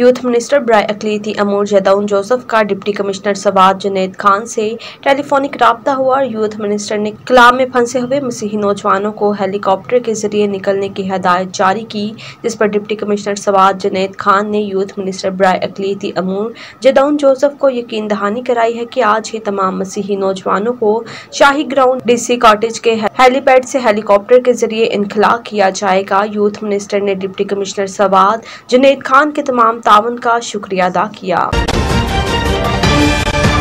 Youth minister बराए अकलीती अमूर जैदाउन जोसेफ का डिप्टी कमिश्नर सवात जुनैद खान से टेलीफोनिक राब्ता हुआ और यूथ मिनिस्टर ने कलां में फंसे हुए मसीही नौजवानों को हेलीकॉप्टर के जरिए निकलने की हदायत जारी की, जिस पर डिप्टी कमिश्नर सवात जुनैद खान ने यूथ मिनिस्टर बराए अकलीती अमूर जैदाउन जोसेफ को यकीन दहानी कराई है कि आज ही तमाम मसीही नौजवानों को शाही ग्राउंड डीसी कॉटेज के हेलीपैड से हेलीकॉप्टर के जरिए इनखला किया जाएगा। यूथ मिनिस्टर ने डिप्टी कमिश्नर सवात जुनैद खान के तमाम ताउन का शुक्रिया अदा किया।